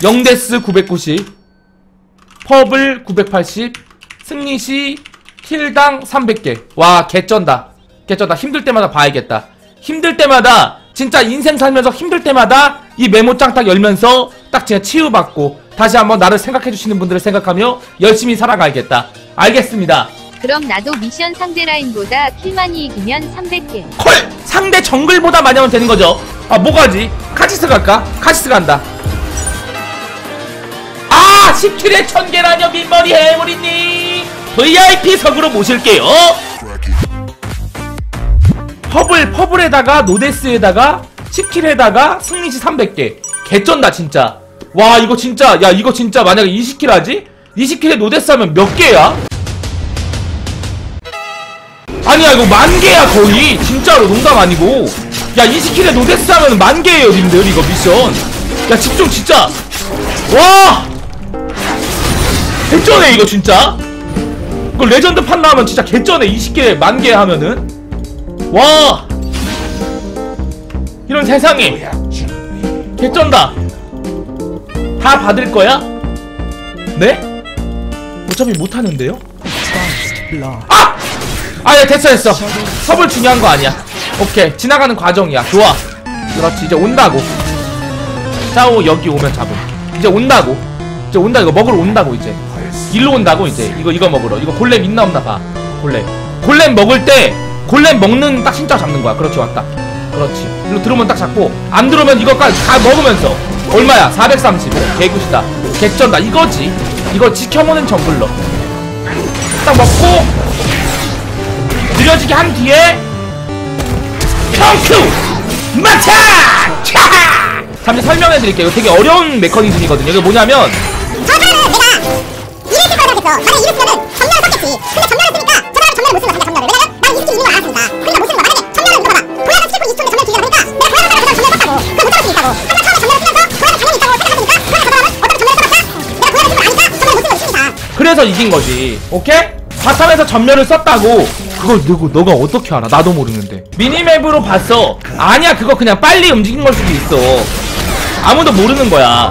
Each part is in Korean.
영데스 990, 퍼블 980, 승리시 킬당 300개. 와, 개쩐다. 개쩐다. 힘들 때마다 봐야겠다. 힘들 때마다, 진짜 인생 살면서 힘들 때마다 이 메모장 딱 열면서 딱 진짜 치유받고 다시 한번 나를 생각해주시는 분들을 생각하며 열심히 살아가야겠다. 알겠습니다. 그럼 나도 미션 상대 라인보다 킬 많이 이기면 300개. 콜! 상대 정글보다 많이 하면 되는 거죠. 아, 뭐가지? 카시스 갈까? 카시스 간다. 아! 10킬에 1000개라뇨, 민머리 해물이님! VIP석으로 모실게요. 퍼블에다가 노데스에다가 10킬에다가 승리시 300개. 개쩐다 진짜. 와, 이거 진짜, 야, 이거 진짜 만약에 20킬 하지? 20킬에 노데스 하면 몇 개야? 아니야, 이거 10,000개야 거의. 진짜로, 농담 아니고. 야, 20킬에 노데스 하면 10,000개예요 님들. 이거 미션. 야, 집중 진짜. 와, 개쩌네 이거 진짜. 이거 레전드 판 나오면 진짜 개쩌네. 20개 10,000개 하면은. 와, 이런 세상에 개쩐다. 다 받을 거야? 네? 어차피 못하는데요? 아! 아야, 됐어. 섭을 중요한 거 아니야. 오케이, 지나가는 과정이야. 좋아. 그렇지, 이제 온다고. 짜오 여기 오면 잡음. 이제 온다고. 이제 온다. 이거 먹으러 온다고. 이제 일로 온다고. 이제 이거 먹으러. 이거 골렘 있나 없나 봐. 골렘 먹을 때 골렘 먹는 딱 신짜 잡는 거야. 그렇지, 왔다. 그렇지. 일로 들어오면 딱 잡고, 안 들어오면 이거까지 다 먹으면서. 얼마야? 430. 개굿이다. 개쩐다. 이거지. 이거 지켜보는 정글러. 딱 먹고 느려지게 한 뒤에 평큐 마차! 차! 잠시 설명해드릴게요. 이거 되게 어려운 메커니즘이거든요. 이게 뭐냐면, 저 사람은 내가 이랬을 거라고 했어. 만약 이랬으면은 전멸을 썼겠지. 근데 전멸을 쓰니까 저 사람은 전멸을 못 쓴 거야. 전멸을. 왜냐면 난 20킬 이기는 걸 알았으니까. 그러니까 못 쓰는 거야. 만약에 전멸을 이거 봐봐. 고양이 스킬풀 20초인데 전멸 길게 하니까 내가 고양이 사람을 전멸 썼다고. 그럼 못 잡을 수 있다고. 하지만 처음에 전멸을 쓰면서 고양이 당연히 있다고 생각하니까 고양이 저 사람은 어차피 전멸을 써봤자 내가 고양이 스킬을 아니까 전멸 못 쓰는 걸 심리다. 그래서 이긴 거지. 오케이? 바텀에서 전멸을 썼다고. 그걸 너가 어떻게 알아? 나도 모르는데. 미니맵으로 봤어. 아니야, 그거 그냥 빨리 움직인 걸 수도 있어. 아무도 모르는 거야.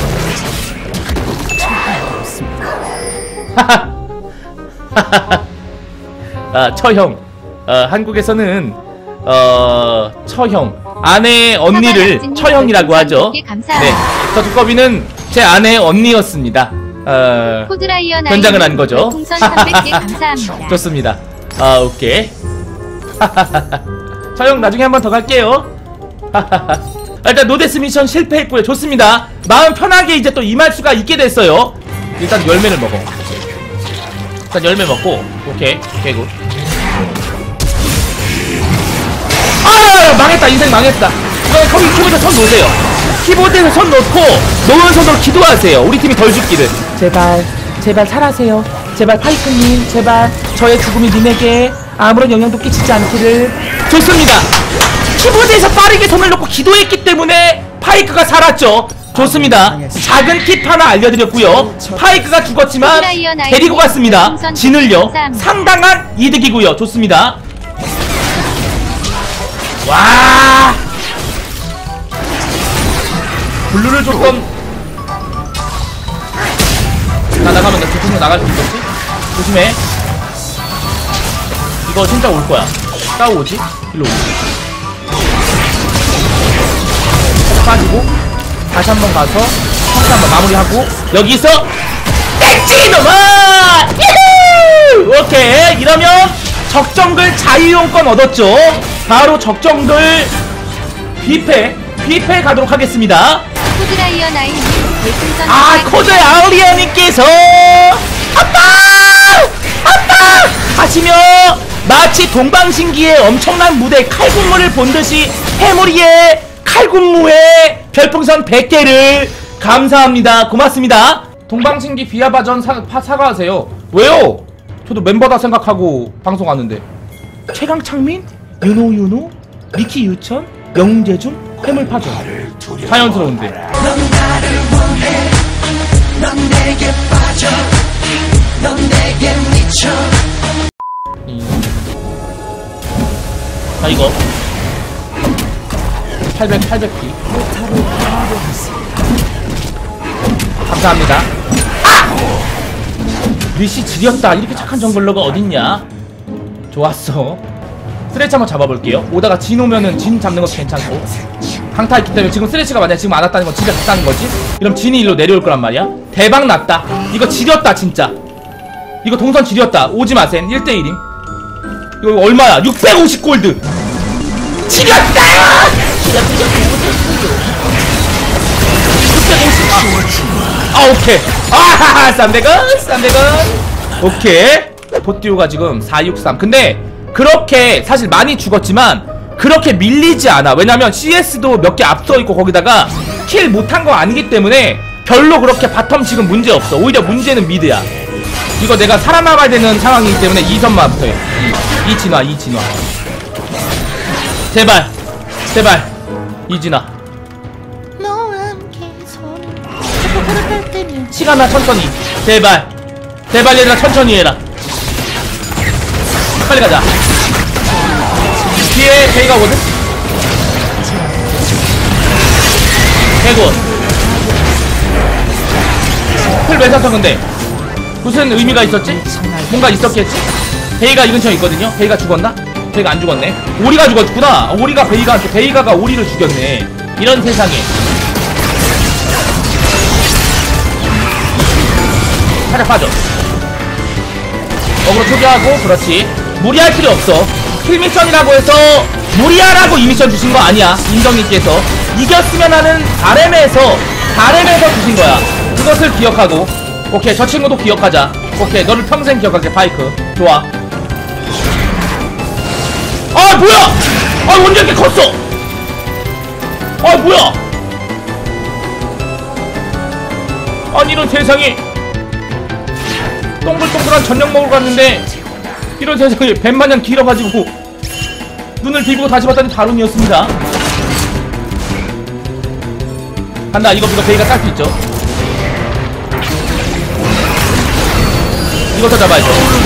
아, 처형. 한국에서는 처형, 아내의 언니를 처형이라고 하죠. 네, 저 두꺼비는 제 아내의 언니였습니다. 변장을 한 거죠. 좋습니다. 아, 오케이. 처형 나중에 한 번 더 갈게요. 일단 노데스 미션 실패했고요. 좋습니다. 마음 편하게 이제 또 임할 수가 있게 됐어요. 일단 열매를 먹어. 일단 열매 먹고. 오케이, 개굿. 아, 망했다. 인생 망했다. 거기 키보드에 손 놓으세요. 키보드에서 손 놓고 놓은 손으로 기도하세요. 우리 팀이 덜 죽기를. 제발 살아세요. 제발 파이크님, 제발 저의 죽음이 님에게 아무런 영향도 끼치지 않기를. 좋습니다. 키보드에서 빠르게 손을 놓고 기도했기 때문에 파이크가 살았죠. 좋습니다. 작은 팁 하나 알려드렸고요. 파이크가 죽었지만 데리고 갔습니다. 진을요. 상당한 이득이고요. 좋습니다. 와, 블루를 줬던. 나가면 내 조심히 나갈 수 있겠지? 조심해. 이거 진짜 올 거야. 따오지? 일로 오지. 빠지고 다시 한번 가서 평타 한번 마무리하고 여기서 땡찌 이놈아! 유후! 오케이, 이러면 적정글 자유용권 얻었죠. 바로 적정글 뷔페 가도록 하겠습니다. 코드라이언 아이님 별풍선. 아, 코드 아우리아님께서 아빠 하시며 마치 동방신기의 엄청난 무대 칼군무를 본듯이 해무리의 칼군무에 별풍선 100개를 감사합니다. 고맙습니다. 동방신기 비하바전 사과하세요. 왜요? 저도 멤버다 생각하고 방송하는데. 최강창민, 윤호, 미키 유천, 영재준, 해물파전. 자연스러운데. 넌 나를 원해. 넌 내게 빠져. 넌 내게 미쳐. 자, 이거 800p. 감사합니다. 아! 리시 지렸다. 이렇게 착한 정글러가 어딨냐? 좋았어. 스레치 한번 잡아볼게요. 오다가 진 오면은 진 잡는 것도 괜찮고. 강타 있기 때문에 지금 스레치가 만약에 지금 안 왔다는 건 진짜 좋다는 거지? 그럼 진이 일로 내려올 거란 말이야. 대박 났다. 이거 지렸다 진짜. 이거 동선 지렸다. 오지 마셈. 1대1임. 이거 얼마야? 650골드. 지렸다! 오케이. 아하하 300원 오케이. 도띠오가 지금 463. 근데 그렇게 사실 많이 죽었지만 그렇게 밀리지 않아. 왜냐면 CS도 몇 개 앞서있고 거기다가 킬 못한 거 아니기 때문에 별로 그렇게 바텀 지금 문제 없어. 오히려 문제는 미드야. 이거 내가 살아남아야 되는 상황이기 때문에 2선만 붙어요. 이 진화 제발 이진아. 시간아 천천히. 제발 얘들아 천천히 해라. 빨리 가자. 뒤에 베이가 오거든? 개굿. 풀 왜 샀어 근데? 무슨 의미가 있었지? 뭔가 있었겠지? 베이가 이 근처에 있거든요? 베이가 죽었나? 베이가 안 죽었네. 오리가 죽었구나. 오리가 베이가가 오리를 죽였네. 이런 세상에. 살짝 빠져. 어그로 초기하고. 그렇지. 무리할 필요 없어. 킬미션이라고 해서 무리하라고 이 미션 주신 거 아니야. 인정님께서 이겼으면 하는 바램에서 주신 거야. 그것을 기억하고. 오케이, 저 친구도 기억하자. 오케이, 너를 평생 기억할게. 파이크 좋아. 아 뭐야! 아 언제 이렇게 컸어? 아 뭐야! 아니 이런 세상에. 동글동글한 저녁 먹으러 갔는데 이런 세상에 뱀마냥 길어가지고 눈을 비비고 다시 봤더니 다룬이었습니다. 간다. 이거 베이가 딸 수 있죠. 이것도 잡아야죠.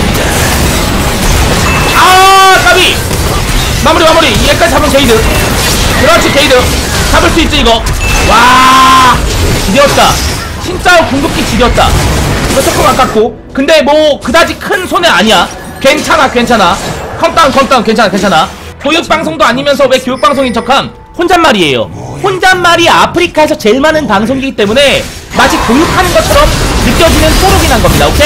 아 까비! 마무리. 얘까지 잡으면 게이드. 그렇지 게이드. 잡을 수 있지 이거. 와 지렸다. 진짜 궁극기 지렸다. 이거 조금 아깝고. 근데 뭐 그다지 큰 손해 아니야. 괜찮아. 컴다운 괜찮아. 교육방송도 아니면서 왜 교육방송인 척함? 혼잣말이에요. 혼잣말이 아프리카에서 제일 많은 방송이기 때문에 마치 교육하는 것처럼 느껴지는 소록이 난 겁니다. 오케이?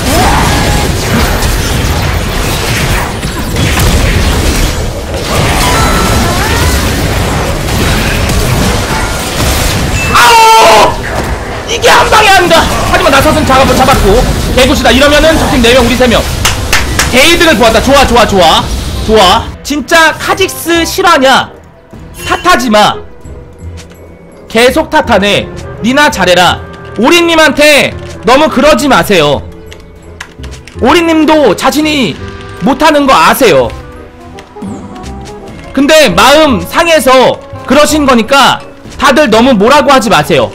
아오! 이게 한 방에 한다. 하지만 나서선 잡았고. 개굿이다. 이러면은 적팀 4명 우리 3명. 게이드를 보았다. 좋아. 진짜 카직스 실화냐? 탓하지마. 계속 탓하네. 니나 잘해라. 오리님한테 너무 그러지 마세요. 오리님도 자신이 못하는 거 아세요. 근데 마음 상해서 그러신 거니까 다들 너무 뭐라고 하지 마세요.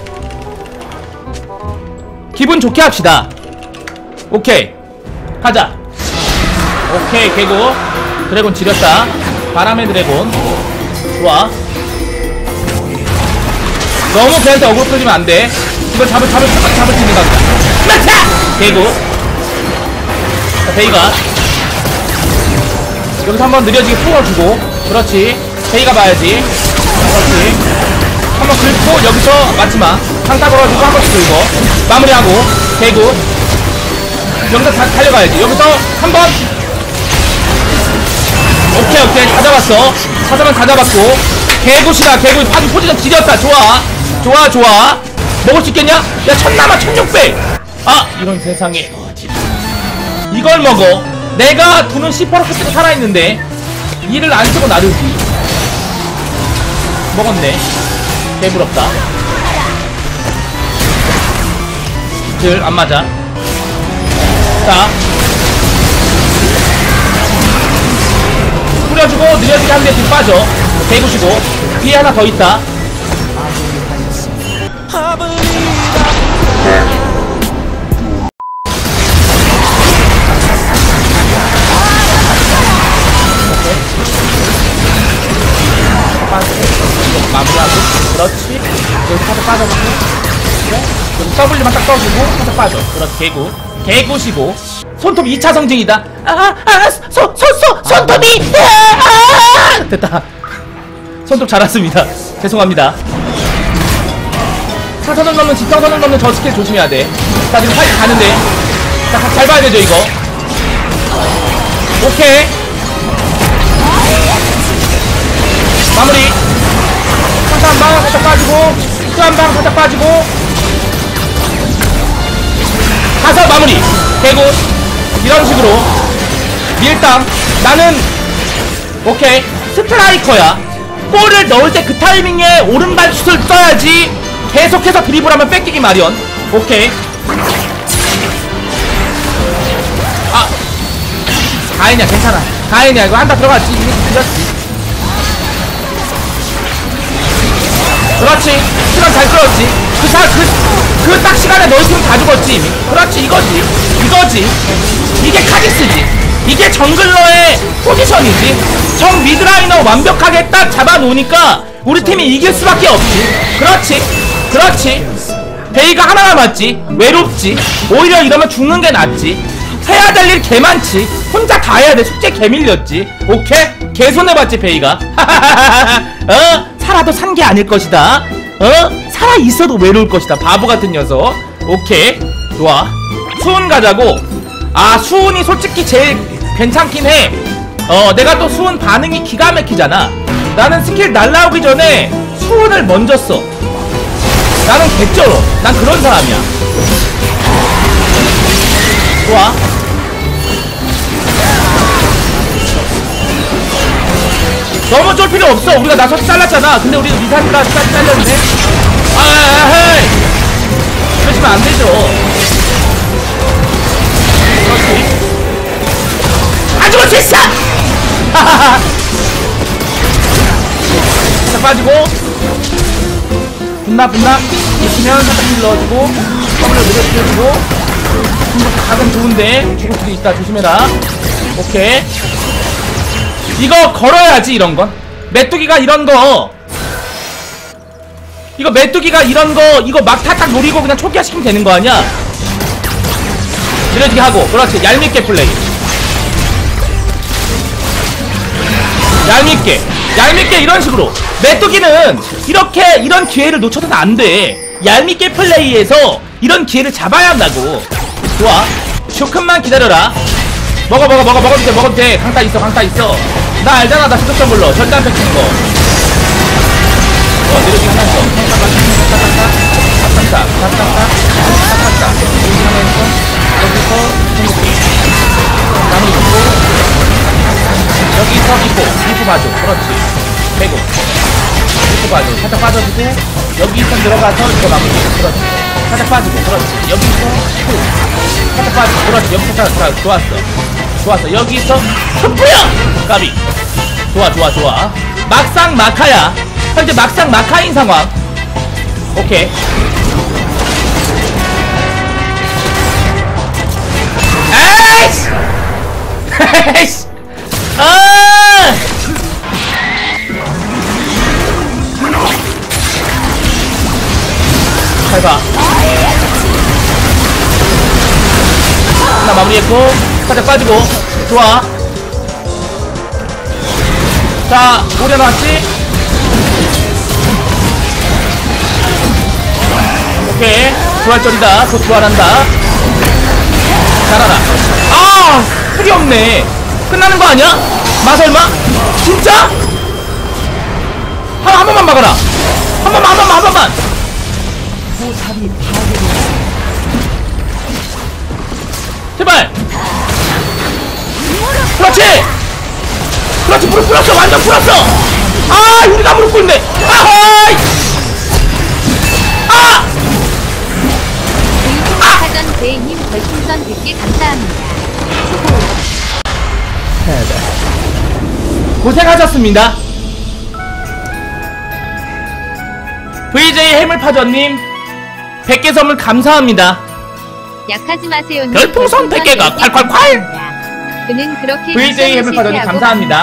기분 좋게 합시다. 오케이 가자. 오케이 개고. 드래곤 지렸다. 바람의 드래곤 좋아. 너무 걔한테 어그로 끌리면 안돼. 이걸 잡을 수 있는 각이다. 맞아! 개고. 자 베이가 여기서 한번 느려지게 풀어주고. 그렇지. 베이가 봐야지. 그렇지. 한번 긁고 여기서 맞지마. 상타 걸어주고 한 번씩 긁고 마무리하고. 개고. 여기서 달려가야지. 여기서 한번. 오케이 다 잡았어. 사자만 다 잡았고. 개굿이다. 개굿 파기 포지션 지렸다. 좋아. 먹을 수 있겠냐? 야 1000남아 1600. 아 이런 세상에 이걸 먹어. 내가 두는 10% 쓰고 살아있는데 이를 안 쓰고 나르지. 먹었네. 개부럽다. 들 안 맞아. 자 뿌려주고 느려지게 한 대 뒤 빠져. 개구시고 뒤에 하나 더 있다. 마무리하고. 그렇지. 여기 카드 빠져주고. 그래? 여기 W만 딱 떠주고 살짝 빠져. 그렇지. 개구. 개구시고. 손톱 2차 성징이다. 손톱이. 됐다. 손톱 잘 왔습니다. 죄송합니다. 사선을 넘는 지평선을 넘는 저 스킬 조심해야 돼. 자, 지금 파이트 가는데. 자, 잘 봐야 되죠, 이거. 오케이. 마무리. 상타 한 방 살짝 빠지고, 또 한 방 살짝 빠지고. 가서 마무리. 개구. 이런 식으로. 밀당. 나는, 오케이. 스트라이커야. 골을 넣을 때 그 타이밍에 오른발 슛을 써야지. 계속해서 드리블하면 뺏기기 마련. 오케이. 아, 가인이야 괜찮아. 가인이야 이거 한타 들어갔지. 이미 들렸지. 그렇지. 시간 잘 끌었지. 그 딱 시간에 넣었으면 다 죽었지 이미. 그렇지. 이거지. 이게 카디스지. 이게 정글러의 포지션이지. 정 미드라이너 완벽하게 딱 잡아놓으니까 우리 팀이 이길 수밖에 없지. 그렇지. 베이가 하나 남았지. 외롭지. 오히려 이러면 죽는 게 낫지. 해야 될 일 개 많지. 혼자 다 해야 돼. 숙제 개 밀렸지. 오케이? 개 손해봤지 베이가. 살아도 산 게 아닐 것이다. 살아 있어도 외로울 것이다. 바보 같은 녀석. 오케이. 좋아. 수은 가자고. 아, 수은이 솔직히 제일 괜찮긴 해. 내가 또 수은 반응이 기가 막히잖아. 나는 스킬 날라오기 전에 수은을 먼저 써. 나는 개쩔어. 난 그런 사람이야. 좋아. 너무 쫄 필요 없어. 우리가 나서서 잘랐잖아. 근데 우리 리산드라 잘렸네. 헤이. 그러시면 안 되죠. 그렇지. 안 죽을 수 있어! 자, 빠지고. 분나. 있으면 살짝 힐 넣어주고. 더블을 늘려주고. 각은 좋은데. 죽을 수도 있다. 조심해라. 오케이. 이거 걸어야지, 이런 건. 메뚜기가 이런 거. 이거 메뚜기가 이런 거, 이거 막 탁탁 노리고 그냥 초기화시키면 되는 거 아니야? 느려지게 하고. 그렇지. 얄밉게 플레이. 얄밉게 이런 식으로. 메뚜기는 이렇게 이런 기회를 놓쳐서는 안 돼. 얄밉게 플레이해서 이런 기회를 잡아야 한다고. 좋아. 조금만 기다려라. 먹어도 돼. 강타 있어. 나 알잖아. 나 수족점 불러. 절대 안 뺏기는 거. 느려지게 하나 있어. 탁탁탁. 여기서 행복해. 나무리 있고. 여기서 리프 봐줘. 그렇지. 빼고 리프 봐줘. 살짝 빠져주고. 여기서 들어가서 이거 마무리. 그렇지. 살짝 빠지고. 그렇지. 여기서 살짝 빠지고. 그렇지. 여기서 살짝 좋았어. 여기서 흠뿌야! 까비. 좋아. 막상 마카야. 현재 막상 마카인 상황. 오케이. 에이씨! 잘 봐. 하나 마무리했고, 살짝 빠지고. 좋아. 자, 오려 나왔지? 오케이. 부활절이다. 곧 부활한다. 잘하라. 아! 풀이 없네. 끝나는 거 아니야? 설마? 진짜? 한 번만 막아라. 한 번만. 제발. 그렇지. 무릎 꿇었어. 완전 꿇었어. 아, 우리가 무릎 꿇네. 아하이. 사전 대님 별풍선 100개 감사합니다. 고생하셨습니다. VJ 해물파전님 100개 선물 감사합니다. 약하지 마세요. 별풍선 100개가 콸콸콸. 그는 그렇게 VJ 해물파전님 감사합니다.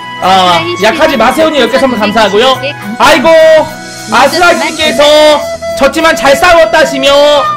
약하지 마세요님 10개 선물 감사하고요. 아이고 아슬라이님께서 졌지만 잘 싸웠다시며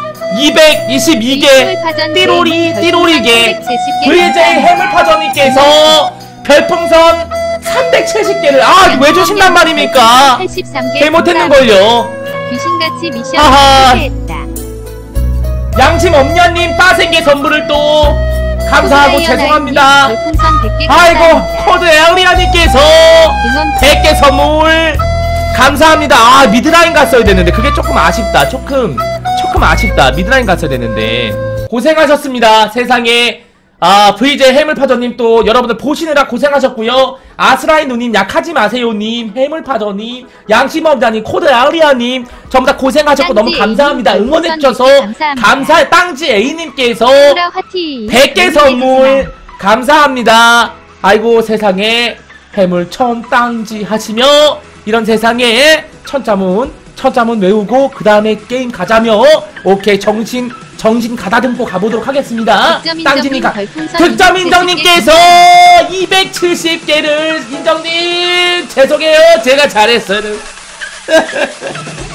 222개 띠로리게 VJ 해물파전님께서 별풍선 370개를 왜 주신단 말입니까? 83개 잘못했는걸요. 귀신같이 미션 하하. 실패했다. 양심 없냐님 빠생개 선물을 또 감사하고 죄송합니다. 별풍선 100개 아이고 감사합니다. 코드 에어리아님께서 응원 100개 선물 감사합니다. 미드라인 갔어야 되는데 그게 조금 아쉽다. 조금 아쉽다. 미드라인 갔어야 되는데 고생하셨습니다. 세상에. VJ 해물파전님 또 여러분들 보시느라 고생하셨고요. 아스라이 누님, 약하지 마세요님, 해물파전님, 양심없다님, 코드 에어리아님 전부 다 고생하셨고 너무 감사합니다. 응원해주셔서 감사해. 땅지 A님께서 소라 화티 100개 선물 감사합니다. 아이고 세상에 해물 천땅지 하시며 이런 세상에 천자문 외우고 그 다음에 게임 가자며 오케이 정신 가다듬고 가보도록 하겠습니다. 땅지니까 득점인정님께서 270개를 인정님 죄송해요 제가 잘했어요.